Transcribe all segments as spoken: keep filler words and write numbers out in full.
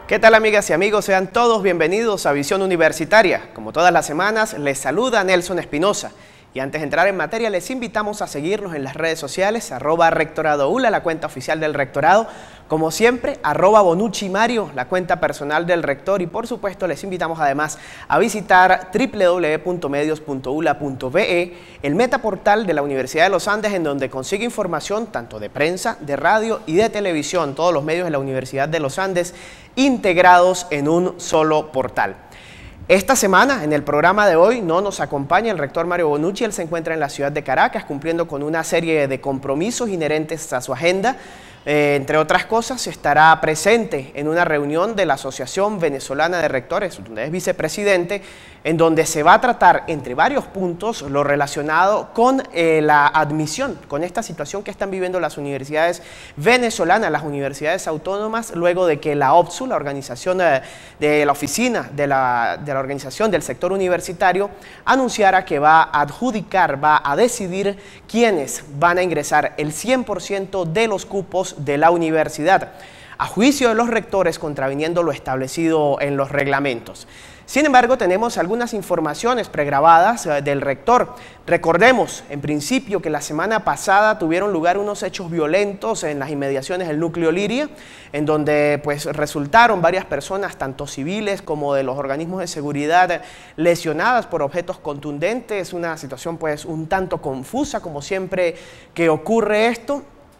¿Qué tal, amigas y amigos? Sean todos bienvenidos a Visión Universitaria. Como todas las semanas, les saluda Nelson Espinosa. Y antes de entrar en materia, les invitamos a seguirnos en las redes sociales, arroba Rectorado ULA, la cuenta oficial del Rectorado. Como siempre, arroba Bonucci Mario, la cuenta personal del Rector. Y por supuesto, les invitamos además a visitar doble u doble u doble u punto medios punto u l a punto b e, el metaportal de la Universidad de los Andes, en donde consigue información tanto de prensa, de radio y de televisión, todos los medios de la Universidad de los Andes, integrados en un solo portal. Esta semana, en el programa de hoy, no nos acompaña el rector Mario Bonucci. Él se encuentra en la ciudad de Caracas cumpliendo con una serie de compromisos inherentes a su agenda. Eh, entre otras cosas, estará presente en una reunión de la Asociación Venezolana de Rectores, donde es vicepresidente, en donde se va a tratar, entre varios puntos, lo relacionado con eh, la admisión, con esta situación que están viviendo las universidades venezolanas, las universidades autónomas, luego de que la O P S U, la organización de, de la oficina de la, de la organización del sector universitario, anunciara que va a adjudicar, va a decidir quiénes van a ingresar el cien por ciento de los cupos de la universidad, a juicio de los rectores, contraviniendo lo establecido en los reglamentos. Sin embargo, tenemos algunas informaciones pregrabadas eh, del rector. Recordemos, en principio, que la semana pasada tuvieron lugar unos hechos violentos en las inmediaciones del núcleo Liria, en donde pues resultaron varias personas, tanto civiles como de los organismos de seguridad, lesionadas por objetos contundentes. Una situación pues un tanto confusa, como siempre que ocurre esto.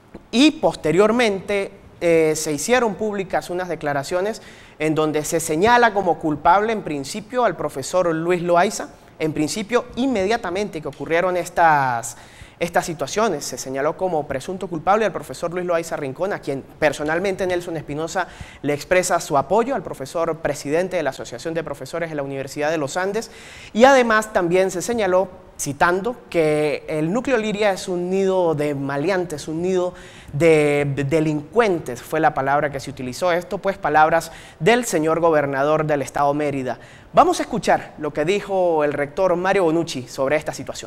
Y posteriormente eh, se hicieron públicas unas declaraciones en donde se señala como culpable en principio al profesor Luis Loaiza. En principio, inmediatamente que ocurrieron estas, estas situaciones, se señaló como presunto culpable al profesor Luis Loaiza Rincón, a quien personalmente Nelson Espinosa le expresa su apoyo, al profesor presidente de la Asociación de Profesores de la Universidad de los Andes. Y además también se señaló, citando, que el núcleo Liria es un nido de maleantes, un nido de delincuentes, fue la palabra que se utilizó. Esto pues palabras del señor gobernador del estado Mérida. Vamos a escuchar lo que dijo el rector Mario Bonucci sobre esta situación.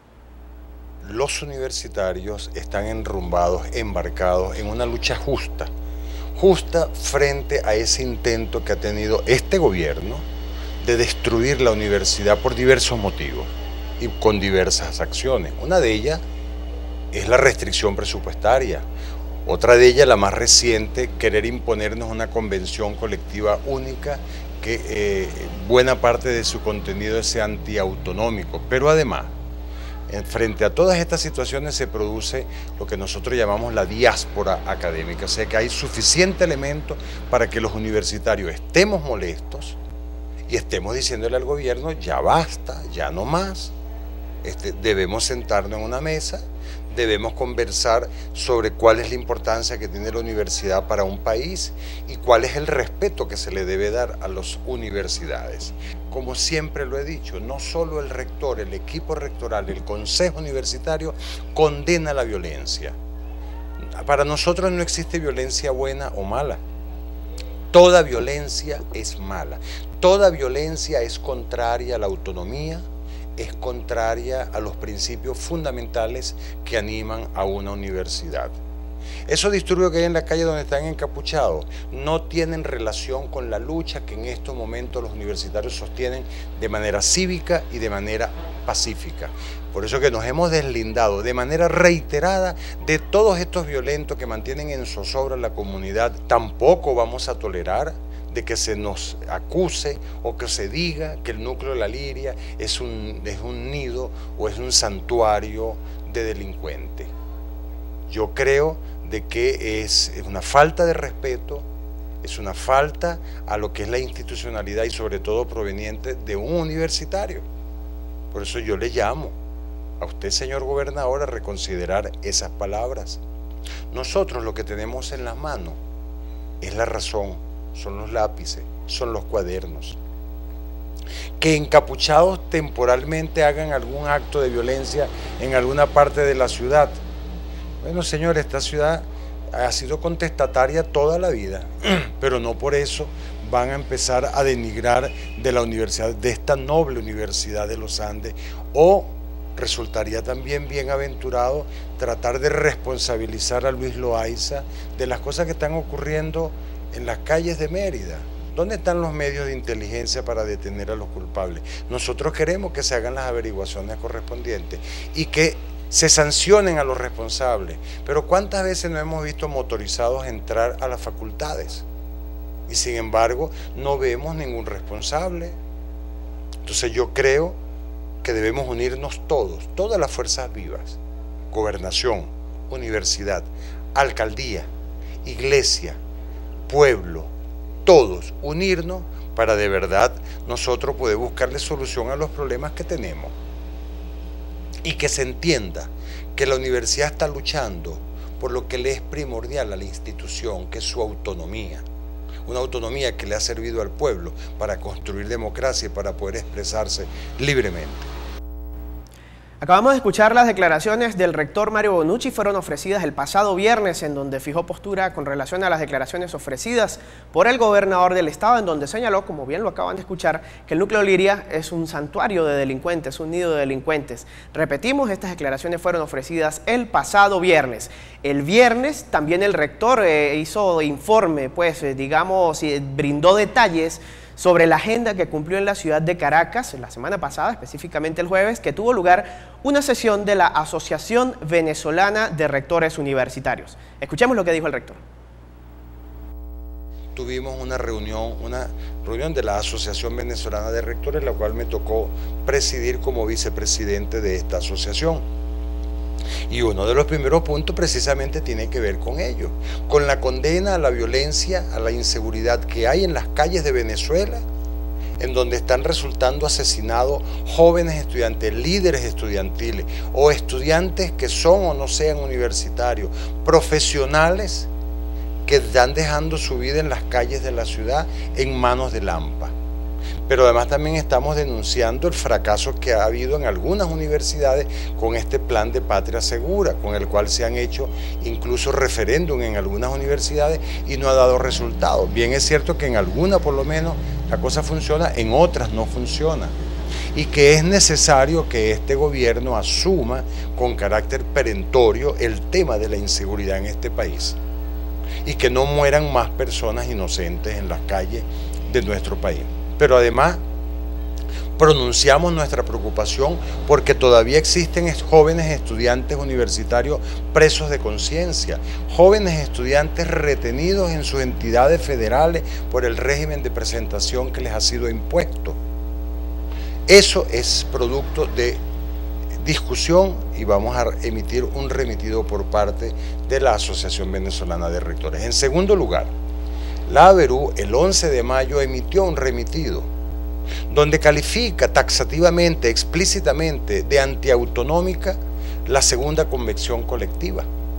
Los universitarios están enrumbados, embarcados en una lucha justa, justa frente a ese intento que ha tenido este gobierno de destruir la universidad por diversos motivos y con diversas acciones. Una de ellas es la restricción presupuestaria, otra de ellas, la más reciente, querer imponernos una convención colectiva única que eh, buena parte de su contenido es antiautonómico, pero además, frente a todas estas situaciones se produce lo que nosotros llamamos la diáspora académica, o sea que hay suficiente elemento para que los universitarios estemos molestos y estemos diciéndole al gobierno, ya basta, ya no más, este, debemos sentarnos en una mesa, debemos conversar sobre cuál es la importancia que tiene la universidad para un país y cuál es el respeto que se le debe dar a las universidades. Como siempre lo he dicho, no solo el rector, el equipo rectoral, el consejo universitario condena la violencia. Para nosotros no existe violencia buena o mala. Toda violencia es mala. Toda violencia es contraria a la autonomía, es contraria a los principios fundamentales que animan a una universidad. Esos disturbios que hay en la calle donde están encapuchados no tienen relación con la lucha que en estos momentos los universitarios sostienen de manera cívica y de manera pacífica. Por eso que nos hemos deslindado de manera reiterada de todos estos violentos que mantienen en zozobra la comunidad. Tampoco vamos a tolerar de que se nos acuse o que se diga que el núcleo de la Liria es un, es un nido o es un santuario de delincuentes. Yo creo de que es una falta de respeto, es una falta a lo que es la institucionalidad y sobre todo proveniente de un universitario. Por eso yo le llamo a usted, señor gobernador, a reconsiderar esas palabras. Nosotros lo que tenemos en las manos es la razón, son los lápices, son los cuadernos. Que encapuchados temporalmente hagan algún acto de violencia en alguna parte de la ciudad. Bueno, señor, esta ciudad ha sido contestataria toda la vida, pero no por eso van a empezar a denigrar de la universidad, de esta noble Universidad de los Andes, o resultaría también bienaventurado tratar de responsabilizar a Luis Loaiza de las cosas que están ocurriendo en las calles de Mérida. ¿Dónde están los medios de inteligencia para detener a los culpables? Nosotros queremos que se hagan las averiguaciones correspondientes y que se sancionen a los responsables. Pero ¿cuántas veces no hemos visto motorizados entrar a las facultades? Y sin embargo, no vemos ningún responsable. Entonces yo creo que debemos unirnos todos, todas las fuerzas vivas, gobernación, universidad, alcaldía, iglesia, pueblo, todos unirnos para de verdad nosotros poder buscarle solución a los problemas que tenemos. Y que se entienda que la universidad está luchando por lo que le es primordial a la institución, que es su autonomía. Una autonomía que le ha servido al pueblo para construir democracia y para poder expresarse libremente. Acabamos de escuchar las declaraciones del rector Mario Bonucci, fueron ofrecidas el pasado viernes, en donde fijó postura con relación a las declaraciones ofrecidas por el gobernador del estado, en donde señaló, como bien lo acaban de escuchar, que el núcleo Liria es un santuario de delincuentes, un nido de delincuentes. Repetimos, estas declaraciones fueron ofrecidas el pasado viernes. El viernes también el rector eh, hizo informe, pues eh, digamos, y brindó detalles sobre la agenda que cumplió en la ciudad de Caracas la semana pasada, específicamente el jueves, que tuvo lugar una sesión de la Asociación Venezolana de Rectores Universitarios. Escuchemos lo que dijo el rector. Tuvimos una reunión, una reunión de la Asociación Venezolana de Rectores, la cual me tocó presidir como vicepresidente de esta asociación. Y uno de los primeros puntos precisamente tiene que ver con ello, con la condena a la violencia, a la inseguridad que hay en las calles de Venezuela, en donde están resultando asesinados jóvenes estudiantes, líderes estudiantiles o estudiantes que son o no sean universitarios, profesionales que están dejando su vida en las calles de la ciudad en manos de Lampa. Pero además también estamos denunciando el fracaso que ha habido en algunas universidades con este plan de patria segura, con el cual se han hecho incluso referéndum en algunas universidades y no ha dado resultados. Bien es cierto que en algunas por lo menos la cosa funciona, en otras no funciona. Y que es necesario que este gobierno asuma con carácter perentorio el tema de la inseguridad en este país. Y que no mueran más personas inocentes en las calles de nuestro país. Pero además pronunciamos nuestra preocupación porque todavía existen jóvenes estudiantes universitarios presos de conciencia, jóvenes estudiantes retenidos en sus entidades federales por el régimen de presentación que les ha sido impuesto. Eso es producto de discusión y vamos a emitir un remitido por parte de la Asociación Venezolana de Rectores. En segundo lugar, la ABERU el once de mayo emitió un remitido donde califica taxativamente, explícitamente de antiautonómica la segunda convención colectiva.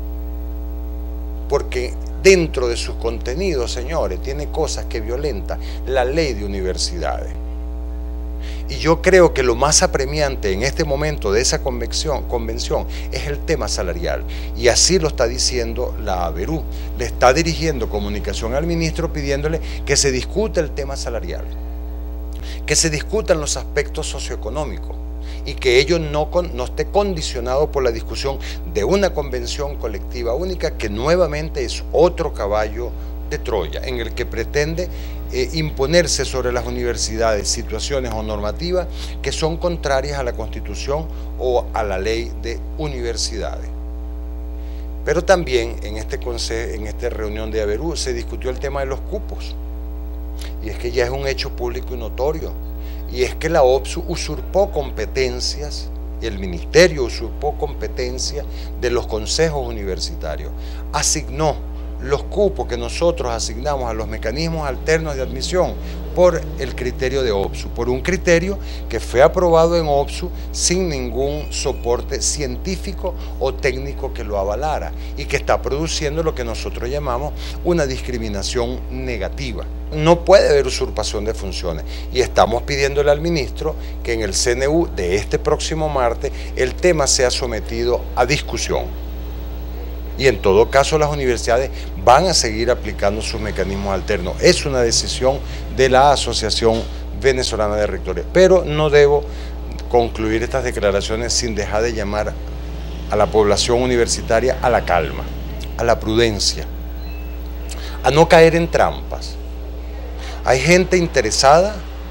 Porque dentro de sus contenidos, señores, tiene cosas que violentan la ley de universidades. Y yo creo que lo más apremiante en este momento de esa convención, convención es el tema salarial. Y así lo está diciendo la ABERU. Le está dirigiendo comunicación al ministro pidiéndole que se discuta el tema salarial, que se discutan los aspectos socioeconómicos y que ello no, no esté condicionado por la discusión de una convención colectiva única que nuevamente es otro caballo de Troya en el que pretende eh, imponerse sobre las universidades situaciones o normativas que son contrarias a la Constitución o a la ley de universidades. Pero también en, este consejo, en esta reunión de ABERU se discutió el tema de los cupos. Y es que ya es un hecho público y notorio. Y es que la OPSU usurpó competencias, y el ministerio usurpó competencias de los consejos universitarios. Asignó los cupos que nosotros asignamos a los mecanismos alternos de admisión por el criterio de OPSU, por un criterio que fue aprobado en OPSU sin ningún soporte científico o técnico que lo avalara y que está produciendo lo que nosotros llamamos una discriminación negativa. No puede haber usurpación de funciones y estamos pidiéndole al ministro que en el C N U de este próximo martes el tema sea sometido a discusión. Y en todo caso las universidades van a seguir aplicando sus mecanismos alternos. Es una decisión de la Asociación Venezolana de Rectores. Pero no debo concluir estas declaraciones sin dejar de llamar a la población universitaria a la calma, a la prudencia, a no caer en trampas. Hay gente interesada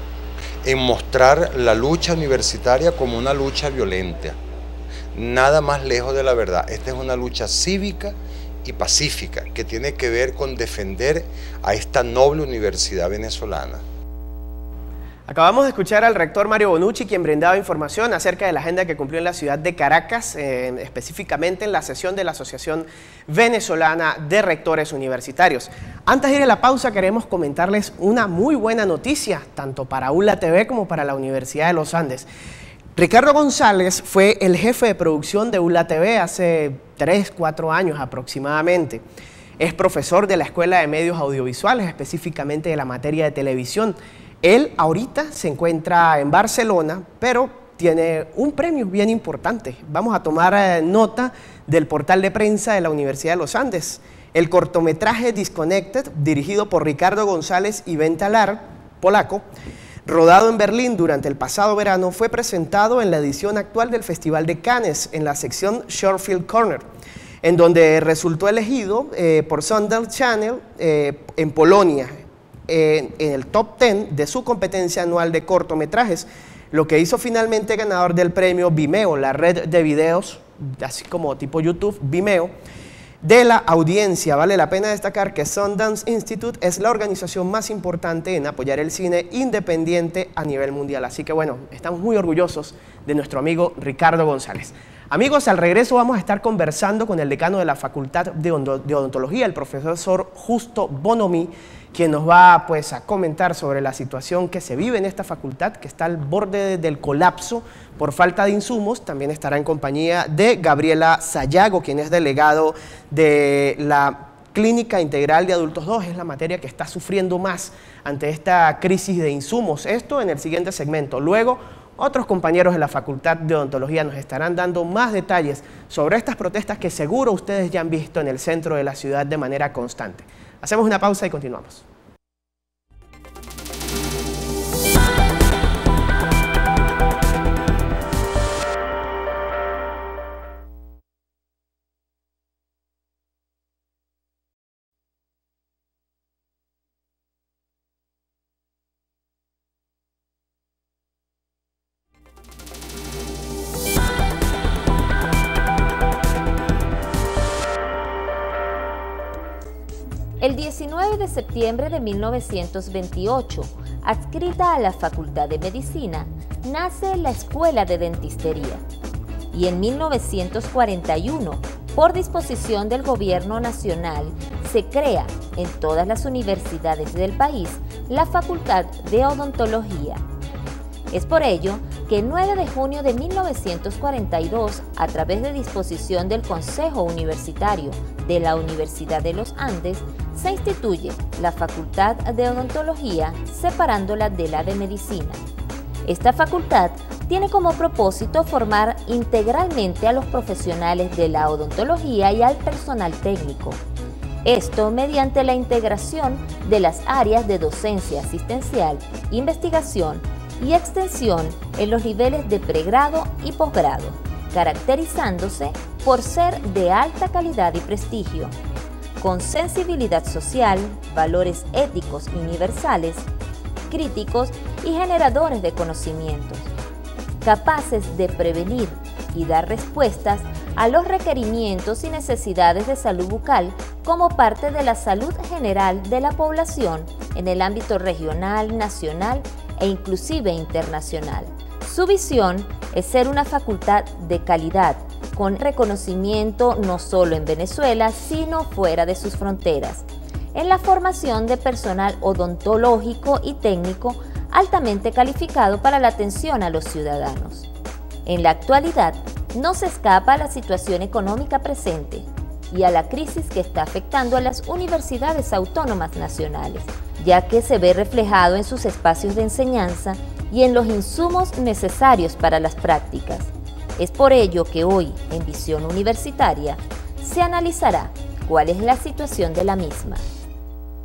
en mostrar la lucha universitaria como una lucha violenta. Nada más lejos de la verdad. Esta es una lucha cívica y pacífica que tiene que ver con defender a esta noble universidad venezolana. Acabamos de escuchar al rector Mario Bonucci, quien brindaba información acerca de la agenda que cumplió en la ciudad de Caracas, eh, específicamente en la sesión de la Asociación Venezolana de Rectores Universitarios. Antes de ir a la pausa, queremos comentarles una muy buena noticia, tanto para ULA T V como para la Universidad de los Andes. Ricardo González fue el jefe de producción de ULA T V hace tres, cuatro años aproximadamente. Es profesor de la Escuela de Medios Audiovisuales, específicamente de la materia de televisión. Él ahorita se encuentra en Barcelona, pero tiene un premio bien importante. Vamos a tomar eh, nota del portal de prensa de la Universidad de los Andes. El cortometraje Disconnected, dirigido por Ricardo González y Ben Talar, polaco, rodado en Berlín durante el pasado verano, fue presentado en la edición actual del Festival de Cannes, en la sección Short Film Corner, en donde resultó elegido eh, por Sundance Channel eh, en Polonia, En, en el top diez de su competencia anual de cortometrajes, lo que hizo finalmente ganador del premio Vimeo, la red de videos, así como tipo YouTube, Vimeo, de la audiencia. Vale la pena destacar que Sundance Institute es la organización más importante en apoyar el cine independiente a nivel mundial. Así que bueno, estamos muy orgullosos de nuestro amigo Ricardo González. Amigos, al regreso vamos a estar conversando con el decano de la Facultad de Odontología, el profesor Justo Bonomi, quien nos va pues, a comentar sobre la situación que se vive en esta facultad, que está al borde del colapso por falta de insumos. También estará en compañía de Gabriela Sayago, quien es delegado de la Clínica Integral de Adultos dos, es la materia que está sufriendo más ante esta crisis de insumos. Esto en el siguiente segmento. Luego, otros compañeros de la Facultad de Odontología nos estarán dando más detalles sobre estas protestas que seguro ustedes ya han visto en el centro de la ciudad de manera constante. Hacemos una pausa y continuamos. El diecinueve de septiembre de mil novecientos veintiocho, adscrita a la Facultad de Medicina, nace la Escuela de Dentistería. Y en mil novecientos cuarenta y uno, por disposición del Gobierno Nacional, se crea en todas las universidades del país la Facultad de Odontología. Es por ello que el nueve de junio de mil novecientos cuarenta y dos, a través de disposición del Consejo Universitario de la Universidad de los Andes, se instituye la Facultad de Odontología, separándola de la de Medicina. Esta facultad tiene como propósito formar integralmente a los profesionales de la odontología y al personal técnico. Esto mediante la integración de las áreas de docencia asistencial, investigación y extensión en los niveles de pregrado y posgrado, caracterizándose por ser de alta calidad y prestigio, con sensibilidad social, valores éticos universales, críticos y generadores de conocimientos, capaces de prevenir y dar respuestas a los requerimientos y necesidades de salud bucal como parte de la salud general de la población en el ámbito regional, nacional e inclusive internacional. Su visión es ser una facultad de calidad, con reconocimiento no solo en Venezuela, sino fuera de sus fronteras, en la formación de personal odontológico y técnico altamente calificado para la atención a los ciudadanos. En la actualidad, no se escapa a la situación económica presente y a la crisis que está afectando a las universidades autónomas nacionales, ya que se ve reflejado en sus espacios de enseñanza y en los insumos necesarios para las prácticas. Es por ello que hoy, en Visión Universitaria, se analizará cuál es la situación de la misma.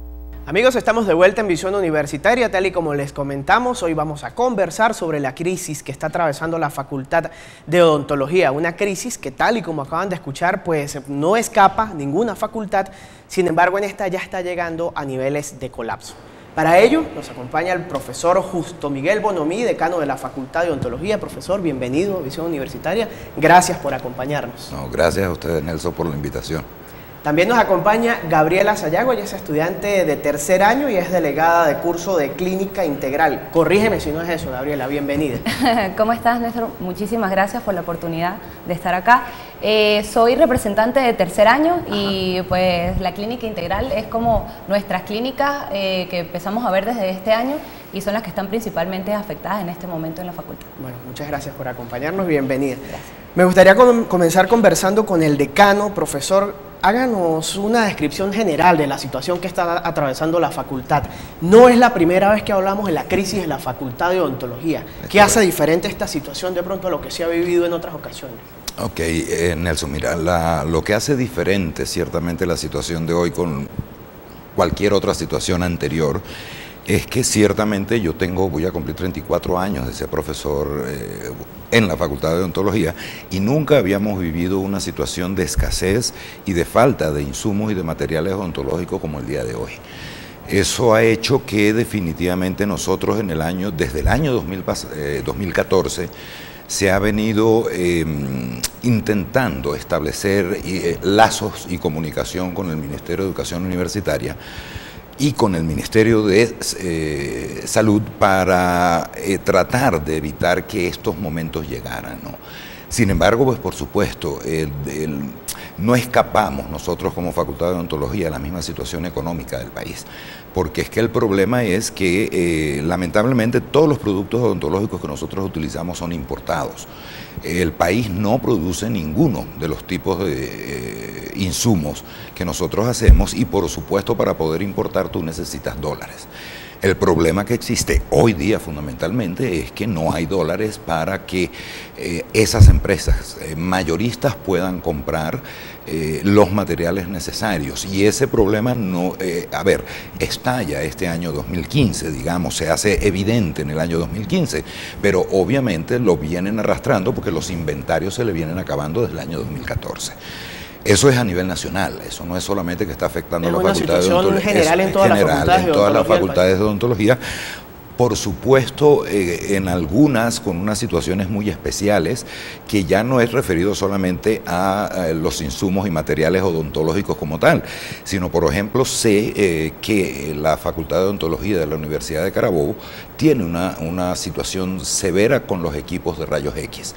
Amigos, estamos de vuelta en Visión Universitaria. Tal y como les comentamos, hoy vamos a conversar sobre la crisis que está atravesando la Facultad de Odontología. Una crisis que, tal y como acaban de escuchar, pues no escapa ninguna facultad. Sin embargo, en esta ya está llegando a niveles de colapso. Para ello, nos acompaña el profesor Justo Miguel Bonomí, decano de la Facultad de Odontología. Profesor, bienvenido a Visión Universitaria. Gracias por acompañarnos. No, gracias a ustedes, Nelson, por la invitación. También nos acompaña Gabriela Sayago. Ella es estudiante de tercer año y es delegada de curso de Clínica Integral. Corrígeme si no es eso, Gabriela, bienvenida. ¿Cómo estás, Néstor? Muchísimas gracias por la oportunidad de estar acá. Eh, soy representante de tercer año. Ajá. Y pues la Clínica Integral es como nuestras clínicas eh, que empezamos a ver desde este año y son las que están principalmente afectadas en este momento en la facultad. Bueno, muchas gracias por acompañarnos, bienvenida. Gracias. Me gustaría com comenzar conversando con el decano. Profesor, háganos una descripción general de la situación que está atravesando la facultad. No es la primera vez que hablamos de la crisis de la Facultad de Odontología. ¿Qué hace diferente esta situación de pronto a lo que se ha vivido en otras ocasiones? Ok, eh, Nelson, mira, la, lo que hace diferente ciertamente la situación de hoy con cualquier otra situación anterior es que ciertamente yo tengo, voy a cumplir treinta y cuatro años de ser profesor eh, en la Facultad de Odontología y nunca habíamos vivido una situación de escasez y de falta de insumos y de materiales odontológicos como el día de hoy. Eso ha hecho que definitivamente nosotros en el año, desde el año dos mil, eh, dos mil catorce, se ha venido eh, intentando establecer eh, lazos y comunicación con el Ministerio de Educación Universitaria y con el Ministerio de eh, Salud para eh, tratar de evitar que estos momentos llegaran, ¿no? Sin embargo, pues por supuesto, el, el, no escapamos nosotros como Facultad de Odontología a la misma situación económica del país, porque es que el problema es que eh, lamentablemente todos los productos odontológicos que nosotros utilizamos son importados. El país no produce ninguno de los tipos de eh, insumos que nosotros hacemos y por supuesto para poder importar tú necesitas dólares. El problema que existe hoy día fundamentalmente es que no hay dólares para que eh, esas empresas eh, mayoristas puedan comprar eh, los materiales necesarios y ese problema no, eh, a ver, estalla este año dos mil quince, digamos, se hace evidente en el año dos mil quince, pero obviamente lo vienen arrastrando porque los inventarios se le vienen acabando desde el año dos mil catorce. Eso es a nivel nacional, eso no es solamente que está afectando a la Facultad de Odontología, general en todas las facultades en todas las facultades de odontología. Por supuesto, eh, en algunas con unas situaciones muy especiales, que ya no es referido solamente a, a los insumos y materiales odontológicos como tal, sino, por ejemplo, sé eh, que la Facultad de Odontología de la Universidad de Carabobo tiene una, una situación severa con los equipos de rayos X.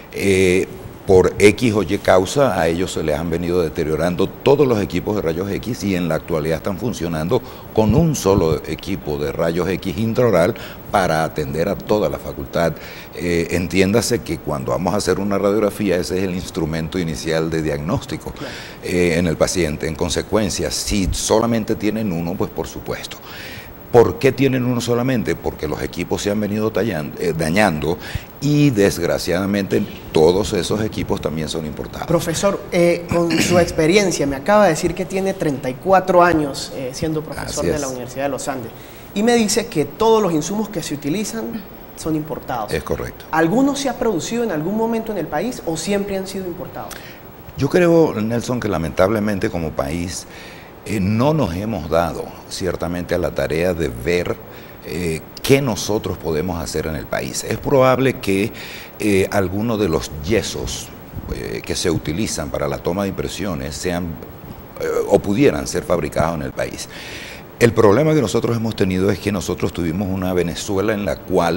Eh, Por X o Y causa, a ellos se les han venido deteriorando todos los equipos de rayos X y en la actualidad están funcionando con un solo equipo de rayos X intraoral para atender a toda la facultad. Eh, entiéndase que cuando vamos a hacer una radiografía, ese es el instrumento inicial de diagnóstico eh, en el paciente. En consecuencia, si solamente tienen uno, pues por supuesto. ¿Por qué tienen uno solamente? Porque los equipos se han venido tallando, eh, dañando y desgraciadamente todos esos equipos también son importados. Profesor, eh, con su experiencia, me acaba de decir que tiene treinta y cuatro años eh, siendo profesor de la Universidad de los Andes y me dice que todos los insumos que se utilizan son importados. Es correcto. ¿Alguno se ha producido en algún momento en el país o siempre han sido importados? Yo creo, Nelson, que lamentablemente como país Eh, no nos hemos dado ciertamente a la tarea de ver eh, qué nosotros podemos hacer en el país. Es probable que eh, algunos de los yesos eh, que se utilizan para la toma de impresiones sean eh, o pudieran ser fabricados en el país. El problema que nosotros hemos tenido es que nosotros tuvimos una Venezuela en la cual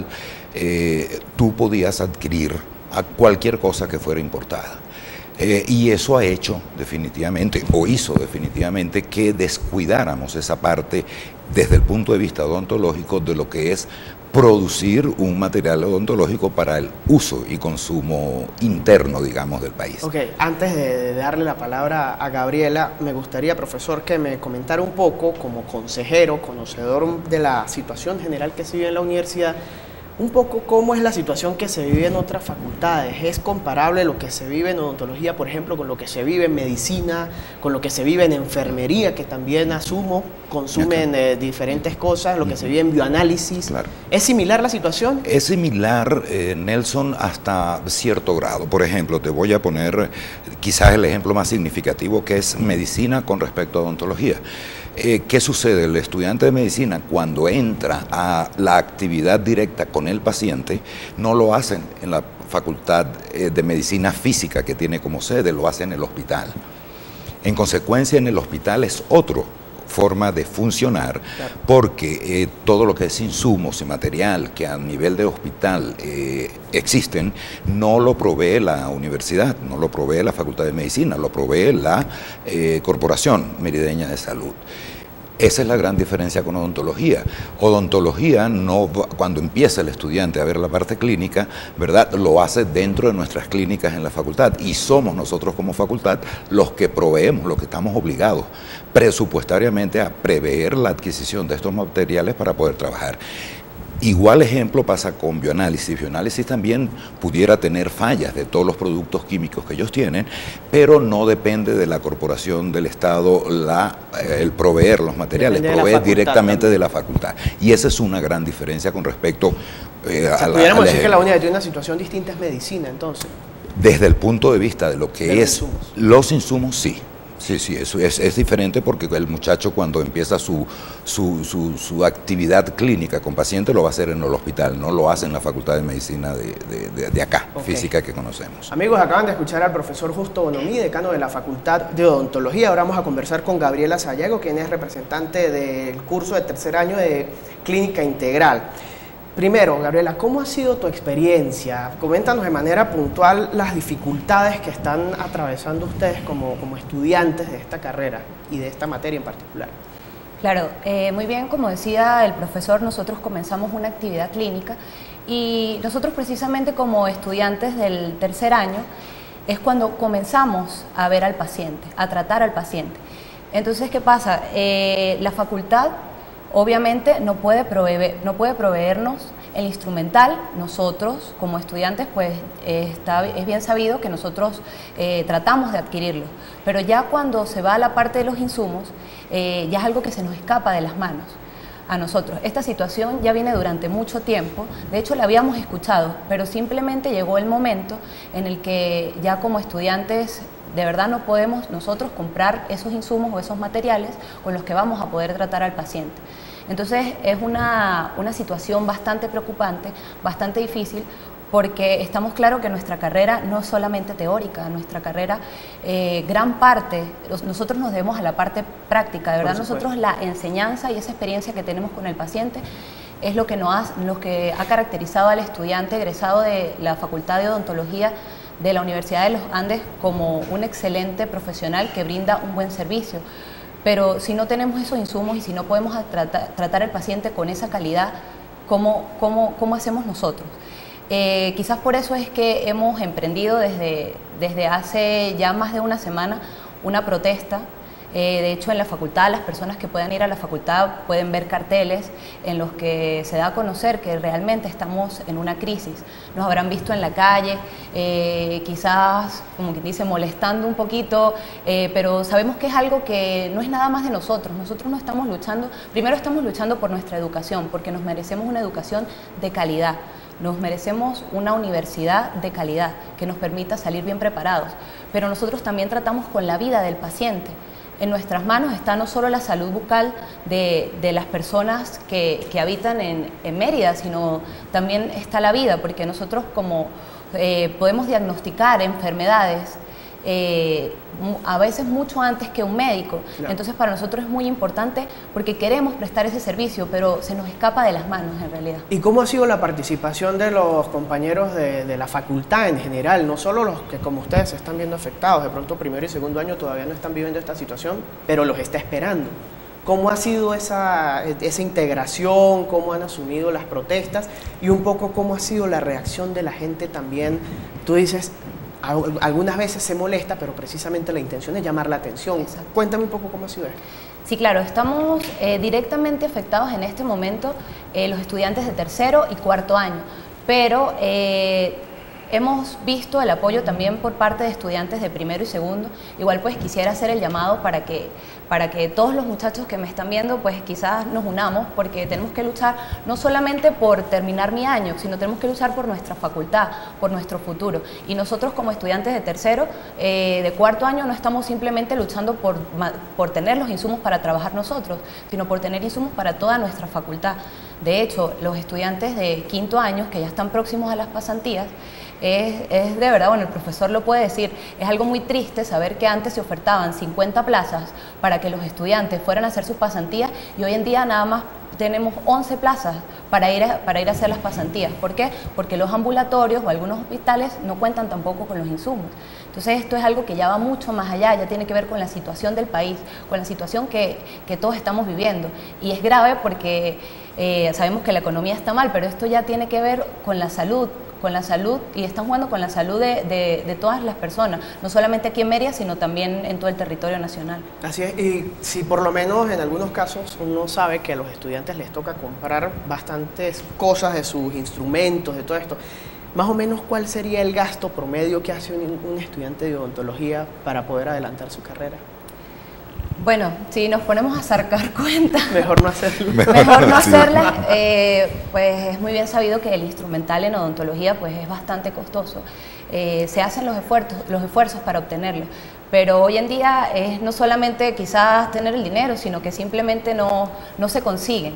eh, tú podías adquirir a cualquier cosa que fuera importada. Eh, y eso ha hecho definitivamente, o hizo definitivamente, que descuidáramos esa parte desde el punto de vista odontológico de lo que es producir un material odontológico para el uso y consumo interno, digamos, del país. Ok, antes de, de darle la palabra a Gabriela, me gustaría, profesor, que me comentara un poco, como consejero, conocedor de la situación general que se vive en la universidad, un poco cómo es la situación que se vive en otras facultades. ¿Es comparable lo que se vive en odontología, por ejemplo, con lo que se vive en medicina, con lo que se vive en enfermería, que también asumo consumen eh, diferentes cosas, lo que se vive en bioanálisis? Claro. ¿Es similar la situación? Es similar, eh, Nelson, hasta cierto grado. Por ejemplo, te voy a poner quizás el ejemplo más significativo, que es medicina con respecto a odontología. Eh, ¿Qué sucede? El estudiante de medicina, cuando entra a la actividad directa con el paciente, no lo hacen en la facultad eh, de medicina física que tiene como sede, lo hacen en el hospital. En consecuencia, en el hospital es otro forma de funcionar, claro, porque eh, todo lo que es insumos y material que a nivel de hospital eh, existen, no lo provee la universidad, no lo provee la Facultad de Medicina, lo provee la eh, Corporación Merideña de Salud. Esa es la gran diferencia con odontología. Odontología, no, cuando empieza el estudiante a ver la parte clínica, ¿verdad?, lo hace dentro de nuestras clínicas en la facultad, y somos nosotros como facultad los que proveemos, los que estamos obligados presupuestariamente a prever la adquisición de estos materiales para poder trabajar. Igual ejemplo pasa con bioanálisis. Bioanálisis también pudiera tener fallas de todos los productos químicos que ellos tienen, pero no depende de la corporación del Estado la, eh, el proveer los materiales, Depende provee de directamente también. de la facultad. Y esa es una gran diferencia con respecto eh, O sea, a la... pudiéramos a la decir que la única que tiene una situación distinta es medicina, entonces. Desde el punto de vista de lo que De los es insumos. los insumos, sí. Sí, sí, eso es, es diferente, porque el muchacho, cuando empieza su, su, su, su actividad clínica con pacientes, lo va a hacer en el hospital, no lo hace en la Facultad de Medicina de, de, de, de acá, okay, física, que conocemos. Amigos, acaban de escuchar al profesor Justo Bonomí, decano de la Facultad de Odontología. Ahora vamos a conversar con Gabriela Sayago, quien es representante del curso de tercer año de Clínica Integral. Primero, Gabriela, ¿cómo ha sido tu experiencia? Coméntanos de manera puntual las dificultades que están atravesando ustedes como, como estudiantes de esta carrera y de esta materia en particular. Claro, eh, muy bien, como decía el profesor, nosotros comenzamos una actividad clínica, y nosotros precisamente como estudiantes del tercer año es cuando comenzamos a ver al paciente, a tratar al paciente. Entonces, ¿qué pasa? Eh, la facultad obviamente no puede, proveer, no puede proveernos el instrumental. Nosotros como estudiantes, pues eh, está, es bien sabido que nosotros eh, tratamos de adquirirlo, pero ya cuando se va a la parte de los insumos, eh, ya es algo que se nos escapa de las manos a nosotros. Esta situación ya viene durante mucho tiempo, de hecho la habíamos escuchado, pero simplemente llegó el momento en el que ya como estudiantes de verdad no podemos nosotros comprar esos insumos o esos materiales con los que vamos a poder tratar al paciente. Entonces es una, una situación bastante preocupante, bastante difícil, porque estamos claros que nuestra carrera no es solamente teórica, nuestra carrera, eh, gran parte, nosotros nos debemos a la parte práctica, de verdad nosotros la enseñanza y esa experiencia que tenemos con el paciente es lo que, nos ha, lo que ha caracterizado al estudiante egresado de la Facultad de Odontología de la Universidad de los Andes como un excelente profesional que brinda un buen servicio. Pero si no tenemos esos insumos y si no podemos tratar, tratar al paciente con esa calidad, ¿cómo, cómo, cómo hacemos nosotros? Eh, quizás por eso es que hemos emprendido desde, desde hace ya más de una semana una protesta. Eh, de hecho, en la facultad, las personas que puedan ir a la facultad pueden ver carteles en los que se da a conocer que realmente estamos en una crisis. Nos habrán visto en la calle, eh, quizás, como que dice, molestando un poquito, eh, pero sabemos que es algo que no es nada más de nosotros. Nosotros no estamos luchando, primero estamos luchando por nuestra educación, porque nos merecemos una educación de calidad. Nos merecemos una universidad de calidad que nos permita salir bien preparados, pero nosotros también tratamos con la vida del paciente. En nuestras manos está no solo la salud bucal de, de las personas que, que habitan en, en Mérida, sino también está la vida, porque nosotros como eh, podemos diagnosticar enfermedades eh, a veces mucho antes que un médico. Claro. Entonces para nosotros es muy importante porque queremos prestar ese servicio, pero se nos escapa de las manos en realidad. ¿Y cómo ha sido la participación de los compañeros de, de la facultad en general? No solo los que como ustedes se están viendo afectados, de pronto primero y segundo año todavía no están viviendo esta situación, pero los está esperando. ¿Cómo ha sido esa, esa integración? ¿Cómo han asumido las protestas? Y un poco cómo ha sido la reacción de la gente también. Tú dices, algunas veces se molesta, pero precisamente la intención es llamar la atención. Exacto. Cuéntame un poco cómo ha sido esto. Sí, claro, estamos eh, directamente afectados en este momento eh, los estudiantes de tercero y cuarto año, pero eh, hemos visto el apoyo también por parte de estudiantes de primero y segundo. Igual pues quisiera hacer el llamado para que, para que todos los muchachos que me están viendo pues quizás nos unamos, porque tenemos que luchar no solamente por terminar mi año, sino tenemos que luchar por nuestra facultad, por nuestro futuro. Y nosotros como estudiantes de tercero, eh, de cuarto año, no estamos simplemente luchando por, por tener los insumos para trabajar nosotros, sino por tener insumos para toda nuestra facultad. De hecho, los estudiantes de quinto año, que ya están próximos a las pasantías, Es, es de verdad, bueno, el profesor lo puede decir, es algo muy triste saber que antes se ofertaban cincuenta plazas para que los estudiantes fueran a hacer sus pasantías y hoy en día nada más tenemos once plazas para ir, a, para ir a hacer las pasantías. ¿Por qué? Porque los ambulatorios o algunos hospitales no cuentan tampoco con los insumos. Entonces esto es algo que ya va mucho más allá, ya tiene que ver con la situación del país, con la situación que, que todos estamos viviendo. Y es grave porque eh, sabemos que la economía está mal, pero esto ya tiene que ver con la salud, con la salud, y están jugando con la salud de, de, de todas las personas, no solamente aquí en Mérida, sino también en todo el territorio nacional. Así es, y si por lo menos en algunos casos uno sabe que a los estudiantes les toca comprar bastantes cosas de sus instrumentos, de todo esto, más o menos ¿cuál sería el gasto promedio que hace un, un estudiante de odontología para poder adelantar su carrera? Bueno, si nos ponemos a sacar cuentas, mejor no hacerlo. Mejor no hacerlas, eh, pues es muy bien sabido que el instrumental en odontología pues es bastante costoso. Eh, se hacen los esfuerzos, los esfuerzos para obtenerlo, pero hoy en día es no solamente quizás tener el dinero, sino que simplemente no, no se consiguen.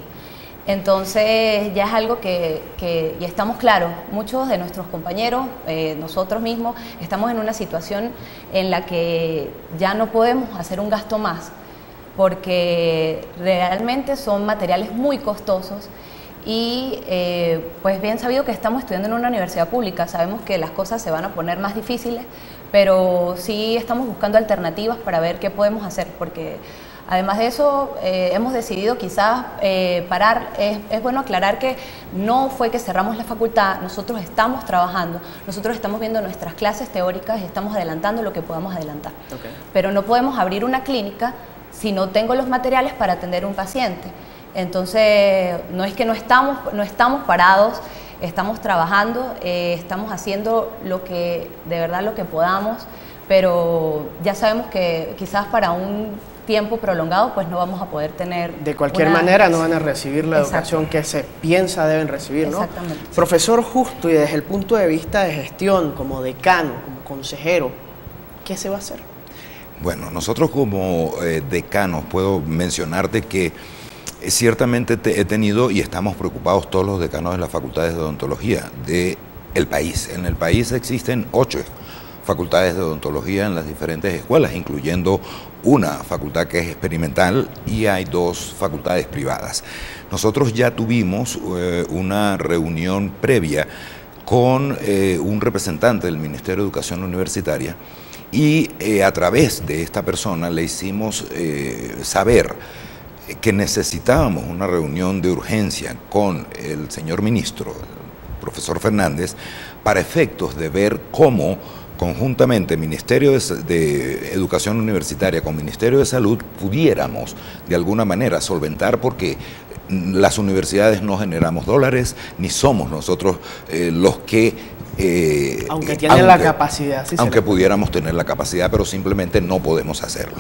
Entonces ya es algo que, que y estamos claros, muchos de nuestros compañeros, eh, nosotros mismos, estamos en una situación en la que ya no podemos hacer un gasto más, porque realmente son materiales muy costosos y eh, pues bien sabido que estamos estudiando en una universidad pública, sabemos que las cosas se van a poner más difíciles, pero sí estamos buscando alternativas para ver qué podemos hacer, porque además de eso, eh, hemos decidido quizás eh, parar. Es, es bueno aclarar que no fue que cerramos la facultad, nosotros estamos trabajando, nosotros estamos viendo nuestras clases teóricas y estamos adelantando lo que podamos adelantar. Okay. Pero no podemos abrir una clínica si no tengo los materiales para atender a un paciente. Entonces, no es que no estamos, no estamos parados, estamos trabajando, eh, estamos haciendo lo que, de verdad lo que podamos, pero ya sabemos que quizás para un tiempo prolongado pues no vamos a poder tener... De cualquier una... manera no van a recibir la educación que se piensa deben recibir, ¿no? Exactamente. Profesor, justo y desde el punto de vista de gestión, como decano, como consejero, ¿qué se va a hacer? Bueno, nosotros como eh, decanos puedo mencionarte que eh, ciertamente te, he tenido y estamos preocupados todos los decanos de las facultades de odontología del país. En el país existen ocho facultades de odontología en las diferentes escuelas, incluyendo una facultad que es experimental y hay dos facultades privadas. Nosotros ya tuvimos eh, una reunión previa con eh, un representante del Ministerio de Educación Universitaria y eh, a través de esta persona le hicimos eh, saber que necesitábamos una reunión de urgencia con el señor ministro, el profesor Fernández, para efectos de ver cómo conjuntamente Ministerio de, de Educación Universitaria con Ministerio de Salud pudiéramos de alguna manera solventar, porque las universidades no generamos dólares, ni somos nosotros eh, los que... Eh, aunque tienen aunque, la capacidad. Sí, aunque pudiéramos tener la capacidad, pero simplemente no podemos hacerlo.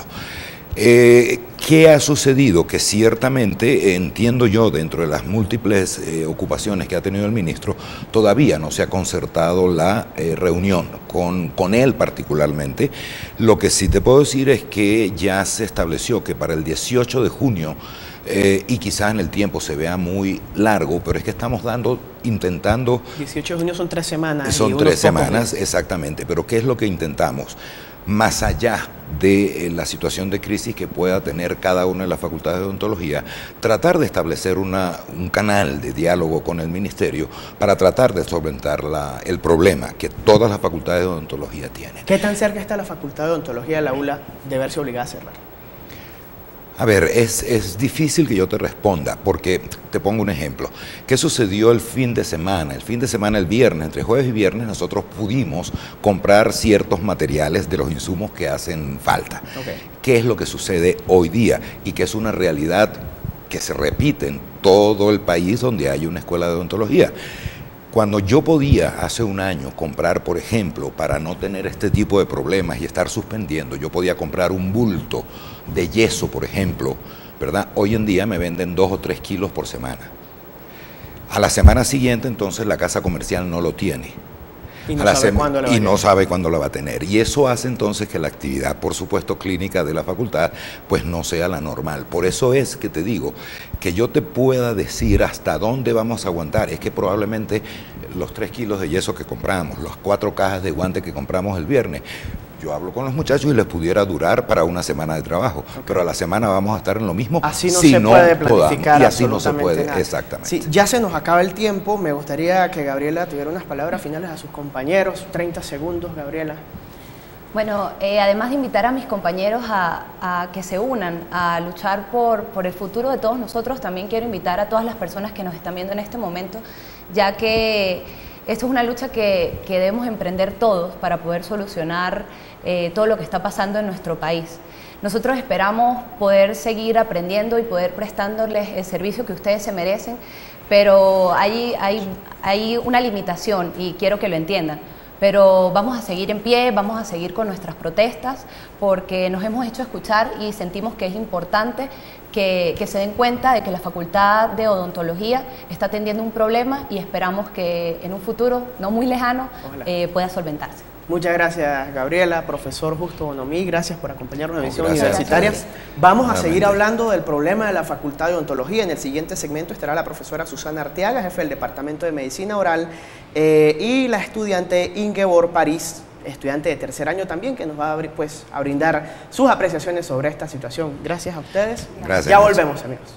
Eh, ¿Qué ha sucedido? Que ciertamente, entiendo yo, dentro de las múltiples eh, ocupaciones que ha tenido el ministro, todavía no se ha concertado la eh, reunión con, con él particularmente. Lo que sí te puedo decir es que ya se estableció que para el dieciocho de junio, eh, y quizás en el tiempo se vea muy largo, pero es que estamos dando, intentando... dieciocho de junio son tres semanas. Son tres semanas, exactamente, pero ¿qué es lo que intentamos? Más allá de eh, la situación de crisis que pueda tener cada una de las facultades de odontología, tratar de establecer una, un canal de diálogo con el ministerio para tratar de solventar la, el problema que todas las facultades de odontología tienen. ¿Qué tan cerca está la facultad de odontología de la U L A de verse obligada a cerrar? A ver, es, es difícil que yo te responda, porque te pongo un ejemplo. ¿Qué sucedió el fin de semana? El fin de semana, el viernes, entre jueves y viernes, nosotros pudimos comprar ciertos materiales de los insumos que hacen falta. Okay. ¿Qué es lo que sucede hoy día? Y que es una realidad que se repite en todo el país donde hay una escuela de odontología. Cuando yo podía hace un año comprar, por ejemplo, para no tener este tipo de problemas y estar suspendiendo, yo podía comprar un bulto de yeso, por ejemplo, ¿verdad? Hoy en día me venden dos o tres kilos por semana. A la semana siguiente, entonces, la casa comercial no lo tiene. Y no, sabe cuándo, y no sabe cuándo la va a tener. Y eso hace entonces que la actividad, por supuesto, clínica de la facultad, pues no sea la normal. Por eso es que te digo, que yo te pueda decir hasta dónde vamos a aguantar. Es que probablemente los tres kilos de yeso que compramos, las cuatro cajas de guantes que compramos el viernes, yo hablo con los muchachos y les pudiera durar para una semana de trabajo, okay. Pero a la semana vamos a estar en lo mismo. Así no si se no puede planificar podamos, y así no se puede, nada. Exactamente. Sí, ya se nos acaba el tiempo, me gustaría que Gabriela tuviera unas palabras finales a sus compañeros, treinta segundos, Gabriela. Bueno, eh, además de invitar a mis compañeros a, a que se unan a luchar por, por el futuro de todos nosotros, también quiero invitar a todas las personas que nos están viendo en este momento, ya que esto es una lucha que, que debemos emprender todos para poder solucionar eh, todo lo que está pasando en nuestro país. Nosotros esperamos poder seguir aprendiendo y poder prestándoles el servicio que ustedes se merecen, pero hay, hay, hay una limitación y quiero que lo entiendan. Pero vamos a seguir en pie, vamos a seguir con nuestras protestas porque nos hemos hecho escuchar y sentimos que es importante que, que se den cuenta de que la Facultad de Odontología está atendiendo un problema y esperamos que en un futuro no muy lejano eh, pueda solventarse. Muchas gracias, Gabriela, profesor Justo Bonomí, gracias por acompañarnos en Visión Universitaria. Vamos a seguir hablando del problema de la Facultad de Odontología. En el siguiente segmento estará la profesora Susana Arteaga, jefe del Departamento de Medicina Oral, eh, y la estudiante Ingeborg París, estudiante de tercer año también, que nos va a, abrir, pues, a brindar sus apreciaciones sobre esta situación. Gracias a ustedes. Gracias. Ya volvemos, amigos.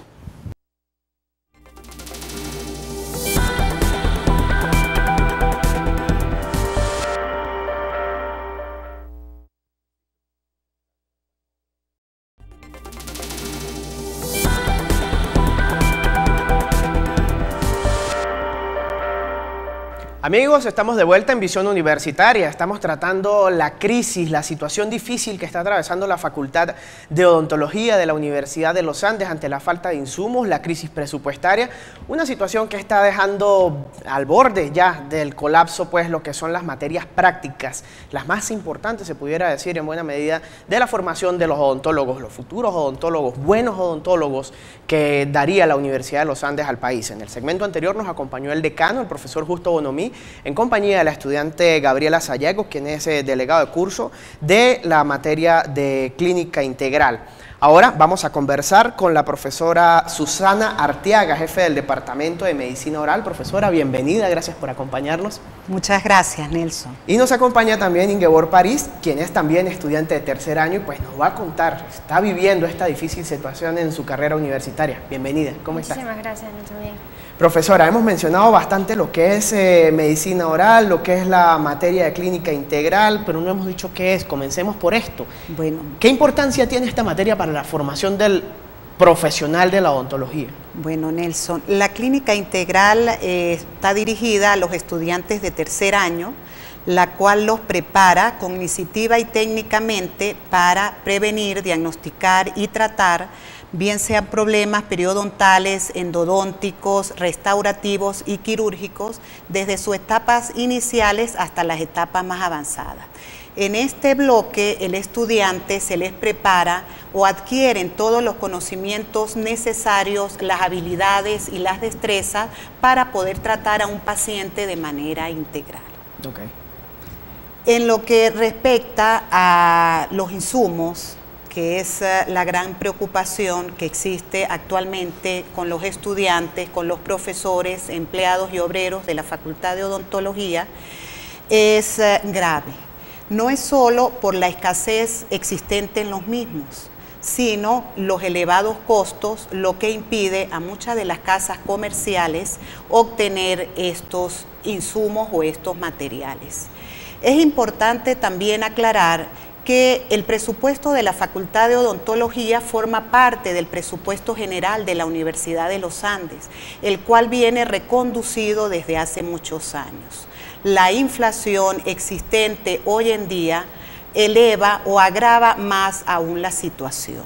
Amigos, estamos de vuelta en Visión Universitaria. Estamos tratando la crisis, la situación difícil que está atravesando la Facultad de Odontología de la Universidad de los Andes ante la falta de insumos, la crisis presupuestaria, una situación que está dejando al borde ya del colapso, pues, lo que son las materias prácticas, las más importantes, se pudiera decir en buena medida, de la formación de los odontólogos, los futuros odontólogos, buenos odontólogos que daría la Universidad de los Andes al país. En el segmento anterior nos acompañó el decano, el profesor Justo Bonomí, en compañía de la estudiante Gabriela Sayago, quien es eh, delegado de curso de la materia de clínica integral. Ahora vamos a conversar con la profesora Susana Arteaga, jefe del Departamento de Medicina Oral. Profesora, bienvenida, gracias por acompañarnos. Muchas gracias, Nelson. Y nos acompaña también Ingeborg París, quien es también estudiante de tercer año y pues nos va a contar, está viviendo esta difícil situación en su carrera universitaria. Bienvenida, ¿cómo está? Muchísimas gracias, Nelson. Bien. Profesora, hemos mencionado bastante lo que es eh, medicina oral, lo que es la materia de clínica integral, pero no hemos dicho qué es. Comencemos por esto. Bueno. ¿Qué importancia tiene esta materia para la formación del profesional de la odontología? Bueno, Nelson, la clínica integral eh, está dirigida a los estudiantes de tercer año, la cual los prepara cognitiva y técnicamente para prevenir, diagnosticar y tratar, bien sean problemas periodontales, endodónticos, restaurativos y quirúrgicos, desde sus etapas iniciales hasta las etapas más avanzadas. En este bloque, el estudiante se les prepara o adquieren todos los conocimientos necesarios, las habilidades y las destrezas para poder tratar a un paciente de manera integral. Okay. En lo que respecta a los insumos, que es la gran preocupación que existe actualmente con los estudiantes, con los profesores, empleados y obreros de la Facultad de Odontología, es grave. No es solo por la escasez existente en los mismos, sino los elevados costos, lo que impide a muchas de las casas comerciales obtener estos insumos o estos materiales. Es importante también aclarar que el presupuesto de la Facultad de Odontología forma parte del presupuesto general de la Universidad de los Andes, el cual viene reconducido desde hace muchos años. La inflación existente hoy en día eleva o agrava más aún la situación.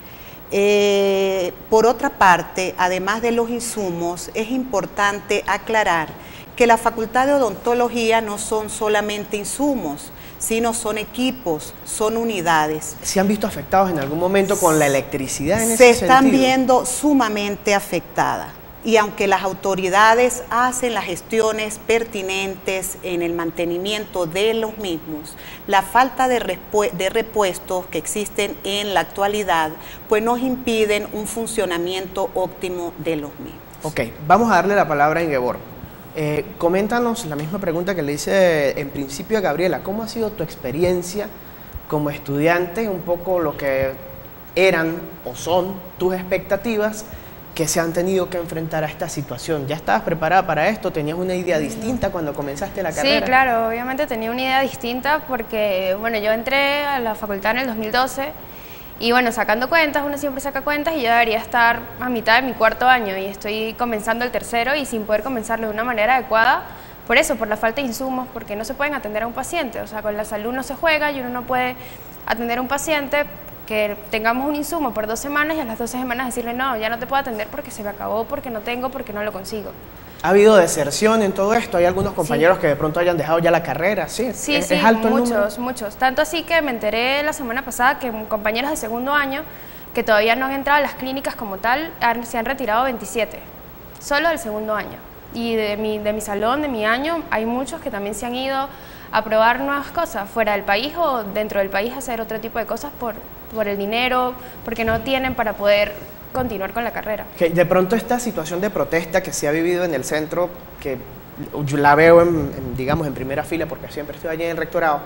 Eh, por otra parte, además de los insumos, es importante aclarar que la Facultad de Odontología no son solamente insumos, sino son equipos, son unidades. ¿Se han visto afectados en algún momento con la electricidad en ese Se están sentido? viendo sumamente afectadas. Y aunque las autoridades hacen las gestiones pertinentes en el mantenimiento de los mismos, la falta de, repu de repuestos que existen en la actualidad, pues nos impiden un funcionamiento óptimo de los mismos. Ok, vamos a darle la palabra a Ingeborg. Eh, coméntanos la misma pregunta que le hice en principio a Gabriela. ¿Cómo ha sido tu experiencia como estudiante? Un poco lo que eran o son tus expectativas que se han tenido que enfrentar a esta situación. ¿Ya estabas preparada para esto? ¿Tenías una idea distinta cuando comenzaste la carrera? Sí, claro, obviamente tenía una idea distinta porque, bueno, yo entré a la facultad en el dos mil doce y, bueno, sacando cuentas, uno siempre saca cuentas y yo debería estar a mitad de mi cuarto año y estoy comenzando el tercero y sin poder comenzarlo de una manera adecuada, por eso, por la falta de insumos, porque no se pueden atender a un paciente, o sea, con la salud no se juega y uno no puede atender a un paciente que tengamos un insumo por dos semanas y a las doce semanas decirle no, ya no te puedo atender porque se me acabó, porque no tengo, porque no lo consigo. ¿Ha habido deserción en todo esto? ¿Hay algunos compañeros sí. que de pronto hayan dejado ya la carrera? Sí, sí, ¿Es, sí es alto muchos, el número? muchos. Tanto así que me enteré la semana pasada que compañeros de segundo año que todavía no han entrado a las clínicas como tal, han, se han retirado veintisiete, solo del segundo año. Y de mi, de mi salón, de mi año, hay muchos que también se han ido a probar nuevas cosas fuera del país o dentro del país, a hacer otro tipo de cosas por, por el dinero, porque no tienen para poder continuar con la carrera. Okay, de pronto esta situación de protesta que se ha vivido en el centro, que yo la veo en, en, digamos, en primera fila porque siempre estoy allí en el rectorado,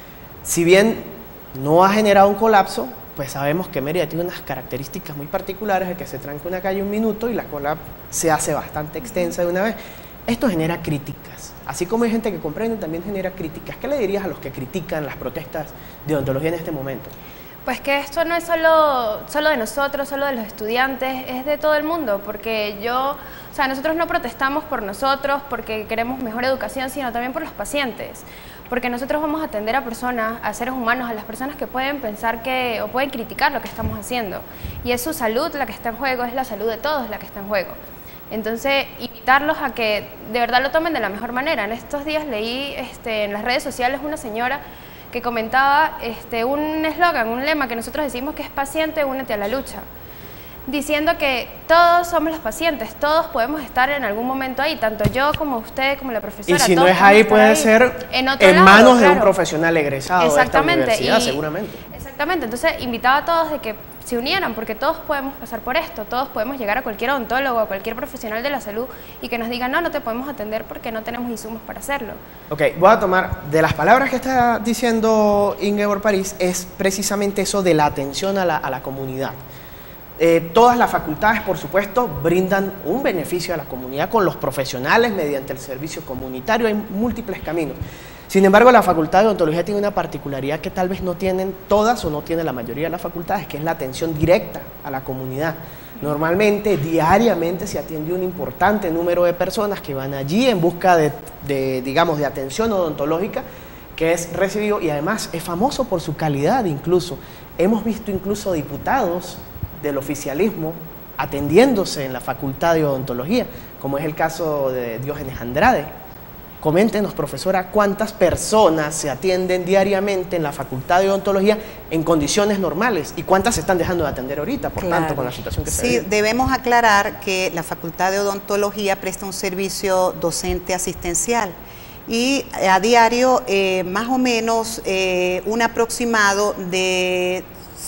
si bien no ha generado un colapso, pues sabemos que Mérida tiene unas características muy particulares de que se tranca una calle un minuto y la cola se hace bastante extensa de una vez. Esto genera críticas, así como hay gente que comprende, también genera críticas. ¿Qué le dirías a los que critican las protestas de odontología en este momento? Pues que esto no es solo, solo de nosotros, solo de los estudiantes, es de todo el mundo, porque yo, o sea, nosotros no protestamos por nosotros, porque queremos mejor educación, sino también por los pacientes, porque nosotros vamos a atender a personas, a seres humanos, a las personas que pueden pensar que, o pueden criticar lo que estamos haciendo, y es su salud la que está en juego, es la salud de todos la que está en juego. Entonces, invitarlos a que de verdad lo tomen de la mejor manera. En estos días leí este, en las redes sociales una señora que comentaba este, un eslogan, un lema que nosotros decimos que es paciente, únete a la lucha, diciendo que todos somos los pacientes, todos podemos estar en algún momento ahí, tanto yo como usted, como la profesora. Y si no es ahí, puede ahí, ser en, en lado, manos claro. de un profesional egresado de esta universidad, y, seguramente. Exactamente, entonces invitaba a todos de que se unieran, porque todos podemos pasar por esto, todos podemos llegar a cualquier odontólogo, a cualquier profesional de la salud y que nos digan, no, no te podemos atender porque no tenemos insumos para hacerlo. Ok, voy a tomar, de las palabras que está diciendo Ingeborg París, es precisamente eso de la atención a la, a la comunidad. Eh, todas las facultades, por supuesto, brindan un beneficio a la comunidad con los profesionales mediante el servicio comunitario, hay múltiples caminos. Sin embargo, la Facultad de Odontología tiene una particularidad que tal vez no tienen todas o no tiene la mayoría de las facultades, que es la atención directa a la comunidad. Normalmente, diariamente se atiende un importante número de personas que van allí en busca de, de, digamos, de atención odontológica, que es recibido y además es famoso por su calidad incluso. Hemos visto incluso diputados del oficialismo atendiéndose en la Facultad de Odontología, como es el caso de Diógenes Andrade. Coméntenos, profesora, ¿cuántas personas se atienden diariamente en la Facultad de Odontología en condiciones normales? ¿Y cuántas se están dejando de atender ahorita, por claro. tanto, con la situación que se Sí, vive? debemos aclarar que la Facultad de Odontología presta un servicio docente asistencial y a diario eh, más o menos eh, un aproximado de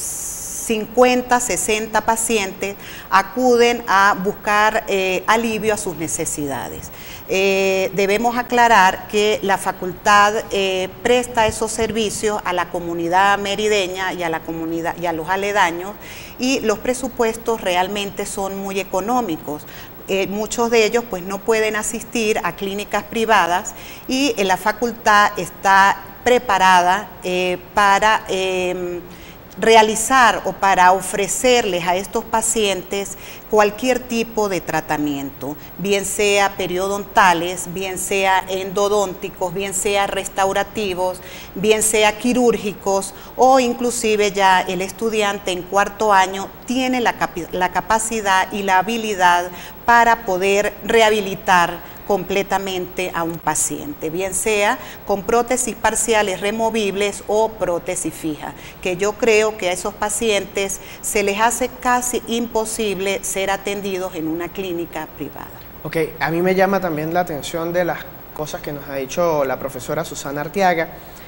cincuenta, sesenta pacientes acuden a buscar eh, alivio a sus necesidades. Eh, debemos aclarar que la facultad eh, presta esos servicios a la comunidad merideña y a la comunidad y a los aledaños, y los presupuestos realmente son muy económicos. Eh, muchos de ellos pues no pueden asistir a clínicas privadas y en la facultad está preparada eh, para eh, realizar o para ofrecerles a estos pacientes cualquier tipo de tratamiento, bien sea periodontales, bien sea endodónticos, bien sea restaurativos, bien sea quirúrgicos, o inclusive ya el estudiante en cuarto año tiene la, cap- la capacidad y la habilidad para poder rehabilitar completamente a un paciente, bien sea con prótesis parciales removibles o prótesis fija, que yo creo que a esos pacientes se les hace casi imposible ser atendidos en una clínica privada. Ok, a mí me llama también la atención de las cosas que nos ha dicho la profesora Susana Arteaga,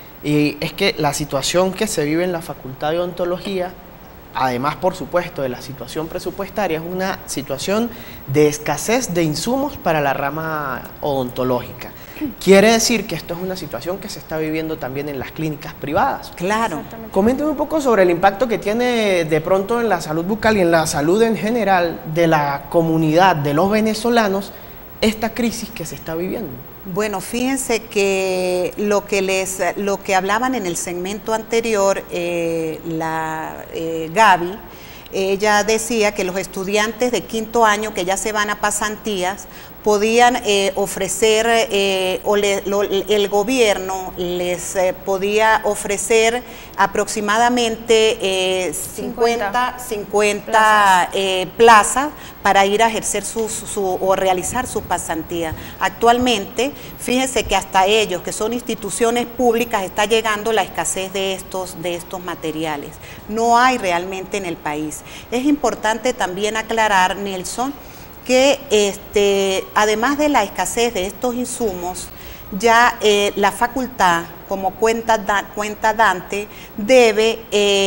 y es que la situación que se vive en la Facultad de Odontología, además, por supuesto, de la situación presupuestaria, es una situación de escasez de insumos para la rama odontológica. Quiere decir que esto es una situación que se está viviendo también en las clínicas privadas. Claro. Coménteme un poco sobre el impacto que tiene de pronto en la salud bucal y en la salud en general de la comunidad de los venezolanos esta crisis que se está viviendo. Bueno, fíjense que lo que les, lo que hablaban en el segmento anterior, eh, la eh, Gaby, ella decía que los estudiantes de quinto año que ya se van a pasantías podían eh, ofrecer, eh, o le, lo, el gobierno les eh, podía ofrecer aproximadamente eh, cincuenta, cincuenta plazas, eh, plazas para ir a ejercer su, su, su, o realizar su pasantía. Actualmente, fíjense que hasta ellos, que son instituciones públicas, está llegando la escasez de estos, de estos materiales. No hay realmente en el país. Es importante también aclarar, Nelson, que este, además de la escasez de estos insumos, ya eh, la facultad, como cuenta, da, cuenta Dante, debe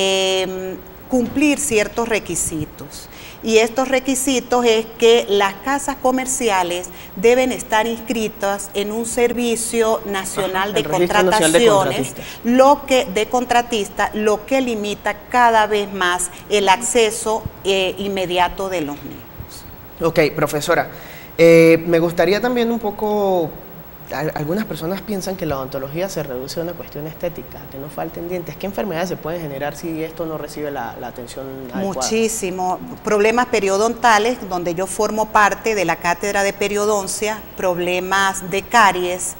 eh, cumplir ciertos requisitos. Y estos requisitos es que las casas comerciales deben estar inscritas en un servicio nacional de contrataciones, lo que de contratista, lo que limita cada vez más el acceso eh, inmediato de los niños. Ok, profesora, eh, me gustaría también un poco, algunas personas piensan que la odontología se reduce a una cuestión estética, que no falten dientes. ¿Qué enfermedades se pueden generar si esto no recibe la, la atención adecuada? Muchísimo. Problemas periodontales, donde yo formo parte de la cátedra de periodoncia, problemas de caries,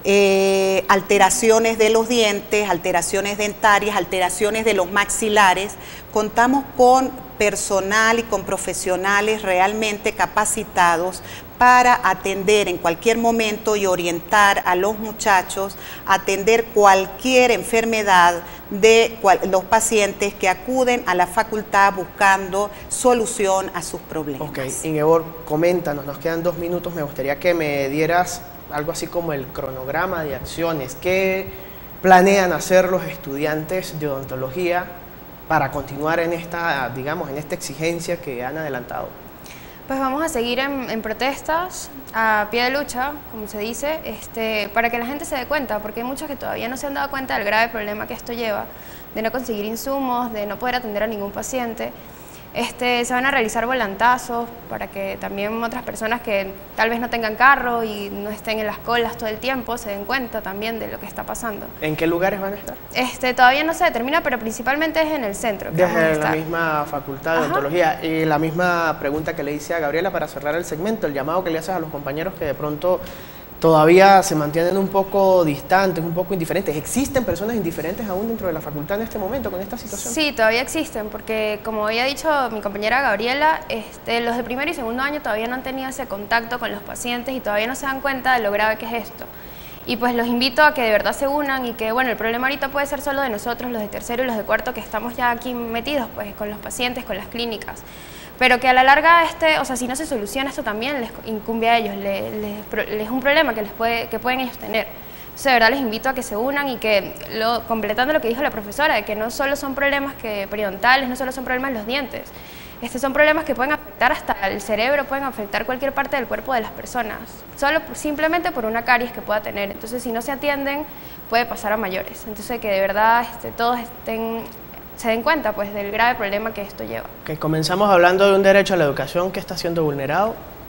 eh, alteraciones de los dientes, alteraciones dentarias, alteraciones de los maxilares. Contamos con personal y con profesionales realmente capacitados para atender en cualquier momento y orientar a los muchachos a atender cualquier enfermedad de cual, los pacientes que acuden a la facultad buscando solución a sus problemas. Ok, Ingeborg, coméntanos, nos quedan dos minutos, me gustaría que me dieras algo así como el cronograma de acciones. ¿Qué planean hacer los estudiantes de odontología para continuar en esta, digamos, en esta exigencia que han adelantado? Pues vamos a seguir en, en protestas, a pie de lucha, como se dice, este, para que la gente se dé cuenta, porque hay muchos que todavía no se han dado cuenta del grave problema que esto lleva, de no conseguir insumos, de no poder atender a ningún paciente. Este, se van a realizar volantazos para que también otras personas que tal vez no tengan carro y no estén en las colas todo el tiempo se den cuenta también de lo que está pasando. ¿En qué lugares van a estar? Este, todavía no se determina, pero principalmente es en el centro. Que vamos a Desde estar. la misma Facultad de Ajá. Odontología. Y la misma pregunta que le hice a Gabriela para cerrar el segmento, el llamado que le haces a los compañeros que de pronto todavía se mantienen un poco distantes, un poco indiferentes. ¿Existen personas indiferentes aún dentro de la facultad en este momento con esta situación? Sí, todavía existen, porque como había dicho mi compañera Gabriela, este, los de primero y segundo año todavía no han tenido ese contacto con los pacientes y todavía no se dan cuenta de lo grave que es esto. Y pues los invito a que de verdad se unan y que, bueno, el problema ahorita puede ser solo de nosotros, los de tercero y los de cuarto, que estamos ya aquí metidos pues con los pacientes, con las clínicas. Pero que a la larga, este, o sea, si no se soluciona esto también les incumbe a ellos, les, les, les es un problema que, les puede, que pueden ellos tener. Entonces, de verdad les invito a que se unan y que, lo, completando lo que dijo la profesora, de que no solo son problemas que, periodontales, no solo son problemas los dientes, este, son problemas que pueden afectar hasta el cerebro, pueden afectar cualquier parte del cuerpo de las personas, solo simplemente por una caries que pueda tener. Entonces, si no se atienden, puede pasar a mayores. Entonces, que de verdad este, todos estén... se den cuenta pues del grave problema que esto lleva. Okay, comenzamos hablando de un derecho a la educación que está siendo vulnerado.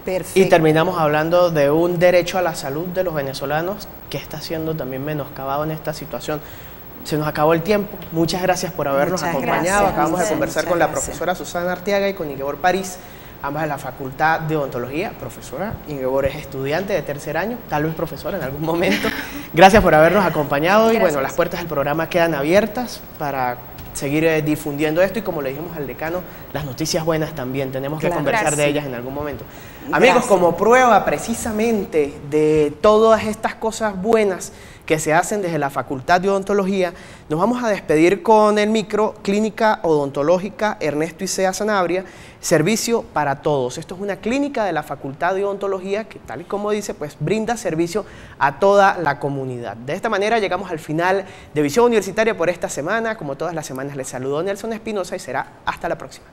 Perfecto. Y terminamos hablando de un derecho a la salud de los venezolanos que está siendo también menoscabado en esta situación. Se nos acabó el tiempo. Muchas gracias por habernos Muchas acompañado. gracias. Acabamos de conversar Muchas con la gracias. profesora Susana Arteaga y con Ingeborg París, ambas de la Facultad de Odontología. Profesora, Ingeborg es estudiante de tercer año, tal vez profesora en algún momento. Gracias por habernos acompañado y bueno, las puertas del programa quedan abiertas para seguir eh, difundiendo esto y como le dijimos al decano, las noticias buenas también, tenemos que Claro. conversar Gracias. de ellas en algún momento. Amigos, Gracias. como prueba precisamente de todas estas cosas buenas que se hacen desde la Facultad de Odontología, nos vamos a despedir con el micro Clínica Odontológica Ernesto Isea Sanabria, servicio para todos. Esto es una clínica de la Facultad de Odontología que, tal y como dice, pues brinda servicio a toda la comunidad. De esta manera llegamos al final de Visión Universitaria por esta semana. Como todas las semanas, les saludo Nelson Espinosa y será hasta la próxima.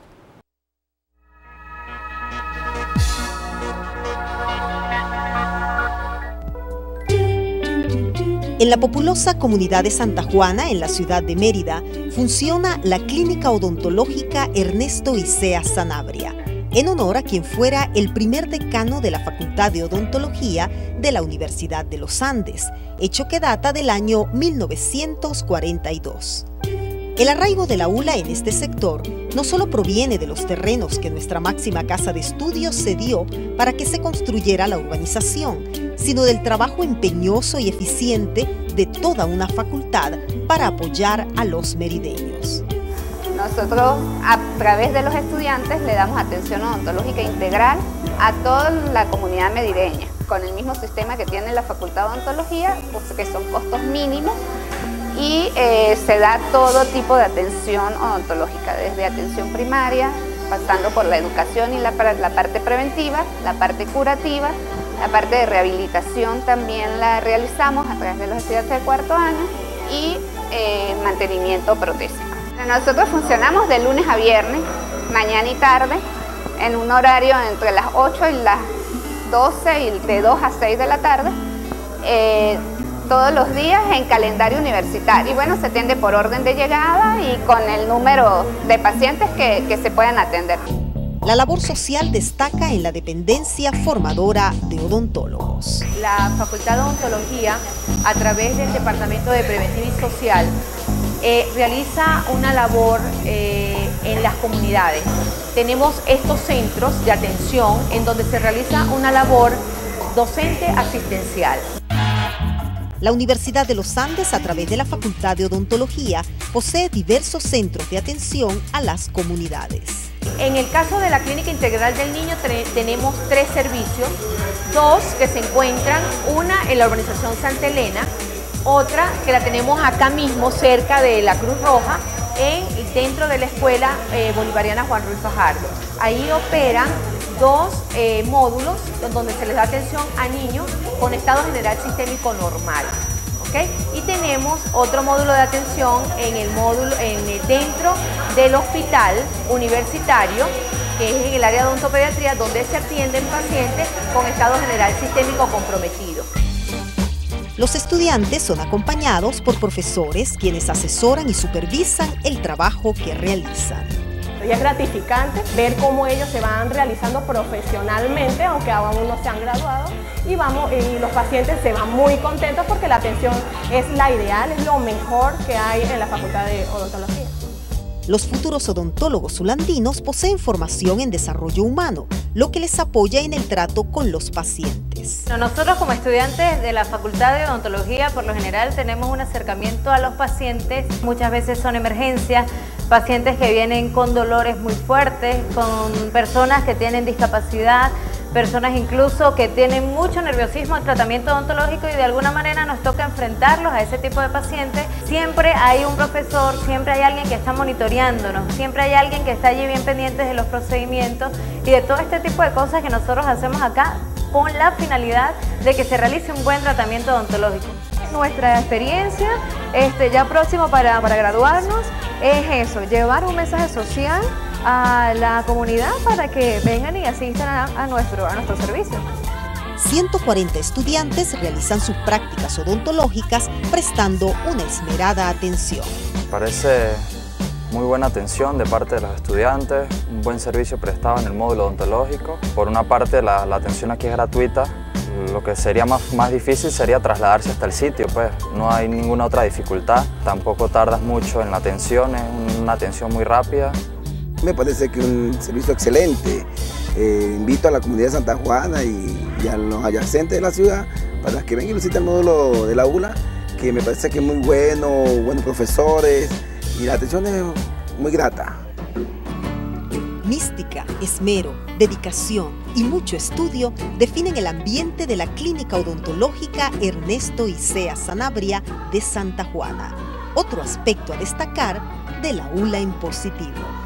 En la populosa comunidad de Santa Juana, en la ciudad de Mérida, funciona la Clínica Odontológica Ernesto Isea Sanabria, en honor a quien fuera el primer decano de la Facultad de Odontología de la Universidad de los Andes, hecho que data del año mil novecientos cuarenta y dos. El arraigo de la U L A en este sector no solo proviene de los terrenos que nuestra máxima casa de estudios cedió para que se construyera la urbanización, sino del trabajo empeñoso y eficiente de toda una facultad para apoyar a los merideños. Nosotros, a través de los estudiantes, le damos atención odontológica integral a toda la comunidad merideña, con el mismo sistema que tiene la Facultad de Odontología, pues, que son costos mínimos, y eh, se da todo tipo de atención odontológica, desde atención primaria, pasando por la educación y la, la parte preventiva, la parte curativa, la parte de rehabilitación también la realizamos a través de los estudiantes de cuarto año y eh, mantenimiento protésico. Nosotros funcionamos de lunes a viernes, mañana y tarde, en un horario entre las ocho y las doce y de dos a seis de la tarde, eh, todos los días en calendario universitario. Y bueno, se atiende por orden de llegada y con el número de pacientes que, que se puedan atender. La labor social destaca en la dependencia formadora de odontólogos. La Facultad de Odontología, a través del Departamento de Preventiva y Social, eh, realiza una labor eh, en las comunidades. Tenemos estos centros de atención en donde se realiza una labor docente asistencial. La Universidad de los Andes, a través de la Facultad de Odontología, posee diversos centros de atención a las comunidades. En el caso de la Clínica Integral del Niño tenemos tres servicios, dos que se encuentran, una en la urbanización Santa Elena, otra que la tenemos acá mismo cerca de la Cruz Roja, en, dentro de la Escuela eh, Bolivariana Juan Ruiz Fajardo. Ahí operan dos eh, módulos donde se les da atención a niños con estado general sistémico normal. ¿Okay? Y tenemos otro módulo de atención en el módulo, en el, dentro del hospital universitario, que es en el área de odontopediatría, donde se atienden pacientes con estado general sistémico comprometido. Los estudiantes son acompañados por profesores quienes asesoran y supervisan el trabajo que realizan. Y es gratificante ver cómo ellos se van realizando profesionalmente, aunque aún no se han graduado, y, vamos, y los pacientes se van muy contentos porque la atención es la ideal, es lo mejor que hay en la Facultad de Odontología. Los futuros odontólogos zulandinos poseen formación en desarrollo humano, lo que les apoya en el trato con los pacientes. Nosotros como estudiantes de la Facultad de Odontología, por lo general, tenemos un acercamiento a los pacientes. Muchas veces son emergencias, pacientes que vienen con dolores muy fuertes, con personas que tienen discapacidad, personas incluso que tienen mucho nerviosismo al tratamiento odontológico y de alguna manera nos toca enfrentarlos a ese tipo de pacientes. Siempre hay un profesor, siempre hay alguien que está monitoreándonos, siempre hay alguien que está allí bien pendiente de los procedimientos y de todo este tipo de cosas que nosotros hacemos acá con la finalidad de que se realice un buen tratamiento odontológico. Nuestra experiencia este, ya próximo para, para graduarnos es eso, llevar un mensaje social a la comunidad para que vengan y asistan a, a, nuestro, a nuestro servicio. ciento cuarenta estudiantes realizan sus prácticas odontológicas prestando una esmerada atención. Parece Muy buena atención de parte de los estudiantes, un buen servicio prestado en el módulo odontológico. Por una parte, la, la atención aquí es gratuita. Lo que sería más, más difícil sería trasladarse hasta el sitio, pues no hay ninguna otra dificultad. Tampoco tardas mucho en la atención, es una atención muy rápida. Me parece que un servicio excelente. Eh, invito a la comunidad de Santa Juana y, y a los adyacentes de la ciudad para que vengan y visiten el módulo de la U L A, que me parece que es muy bueno, buenos profesores y la atención es muy grata. Mística, esmero, dedicación y mucho estudio definen el ambiente de la Clínica Odontológica Ernesto Isea Sanabria de Santa Juana. Otro aspecto a destacar del aula en positivo.